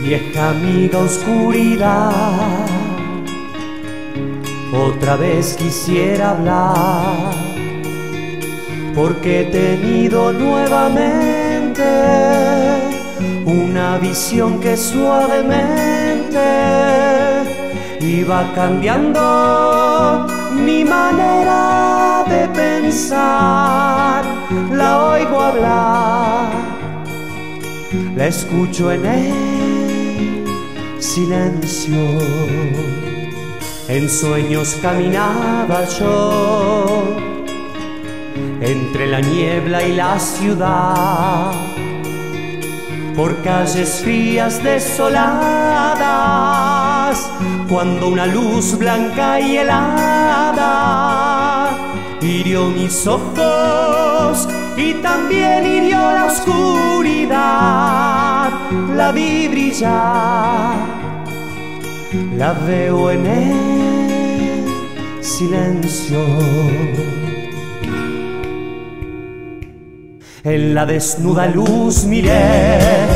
Vieja amiga oscuridad, otra vez quisiera hablar, porque he tenido nuevamente una visión que suavemente iba cambiando mi manera de pensar. La oigo hablar, la escucho en el silencio. En sueños caminaba yo entre la niebla y la ciudad, por calles frías desoladas, cuando una luz blanca y helada hirió mis ojos y también hirió la oscuridad. La vi brillar, la veo en el silencio. En la desnuda luz miré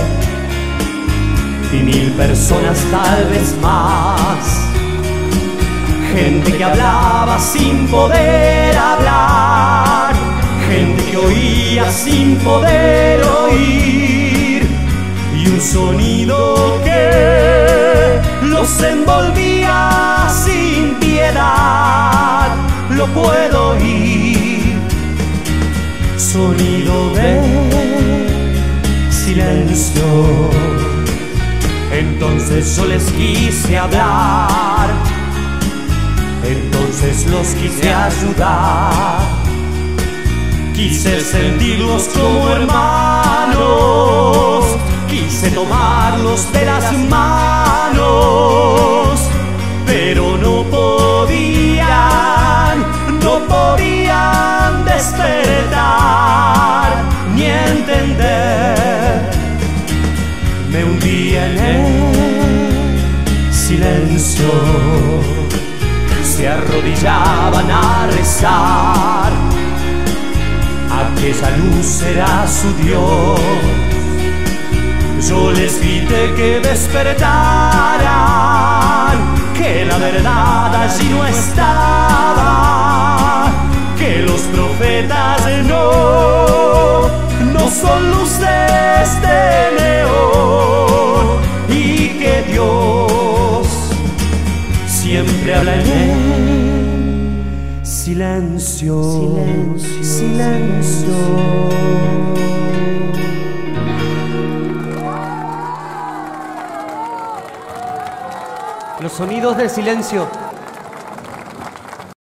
y 1000 personas, tal vez más, gente que hablaba sin poder hablar, gente que oía sin poder oír, y un sonido que los envolvía sin piedad. Lo puedo oír, sonido de silencio. Entonces yo les quise hablar, entonces los quise ayudar, quise sentirlos como hermanos, quise tomarlos de las manos, pero no podían despertar ni entender. Me hundí en el silencio, se arrodillaban a rezar, aquella luz era su Dios. Yo les grité que despertaran, que la verdad allí no estaba, que los profetas no son luces de neón, y que Dios siempre habla en el silencio. Silencio, silencio. Los sonidos del silencio.